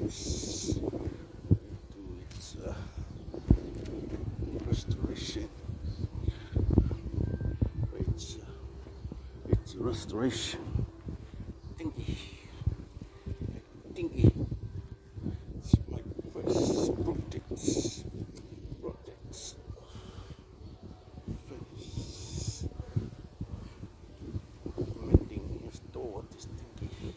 its restoration. It's restoration. Thingy. It's my first projects. Face. Mending restore this thingy.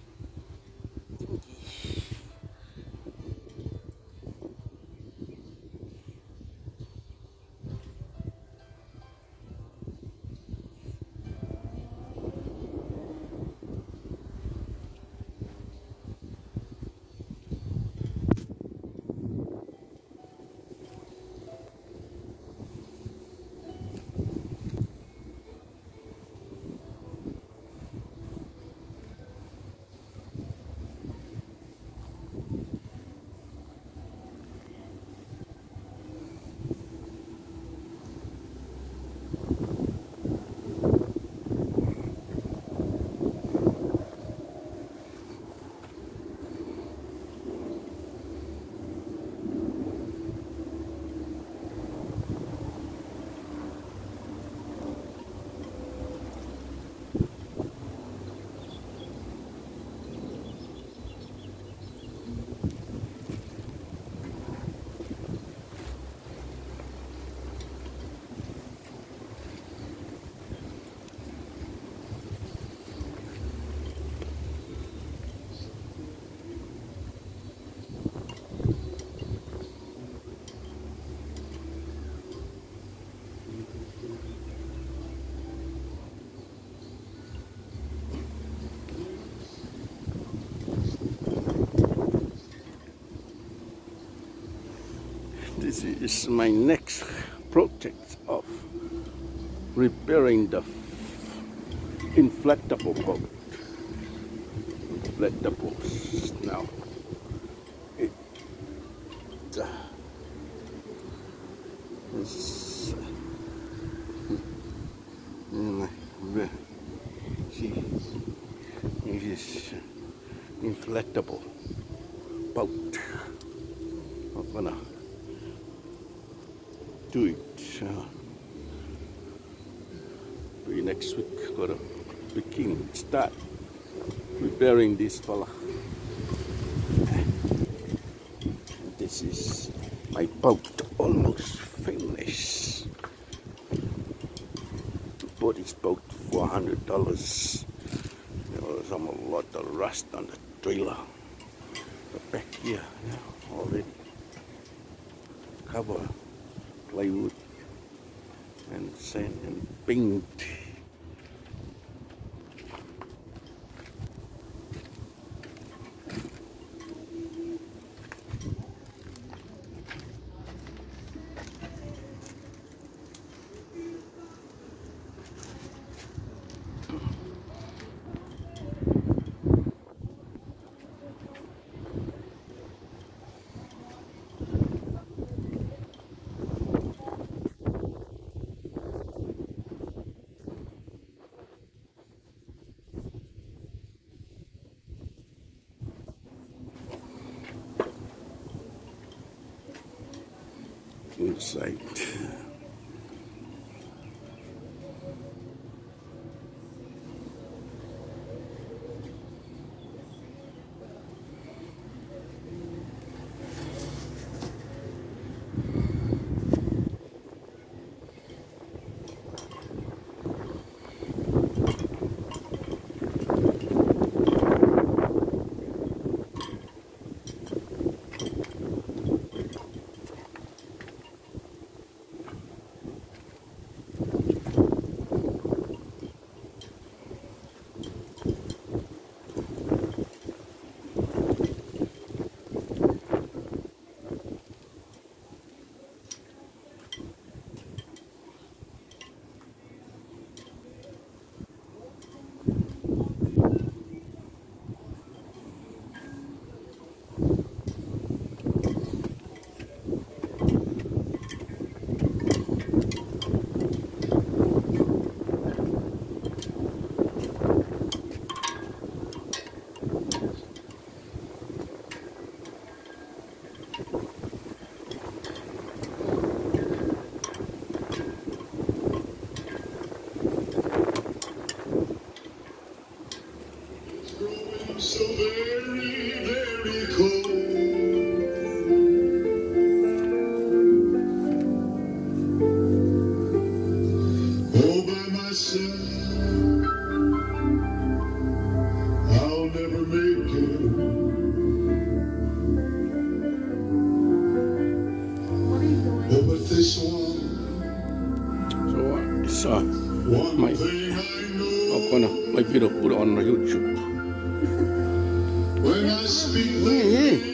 This is my next project of repairing the inflatable boat. Inflatables now. See, this is inflatable boat. I'm gonna do it. Maybe next week, gotta start repairing this fella. This is my boat, almost finished. Bought this boat for $100. There was a lot of rust on the trailer. But back here, already covered. Plywood and sand and paint. Inside. But this one, So it's one my thing I know, my video put it on YouTube. when I speak the